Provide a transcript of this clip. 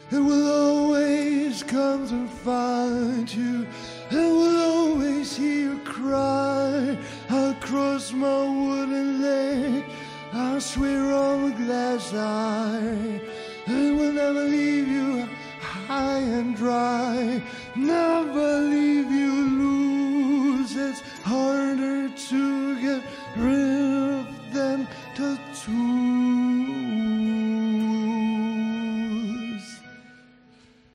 It will always come to find you. I will always hear you cry. I'll cross my wooden leg. I'll swear on the glass eye. I will never leave you high and dry. No.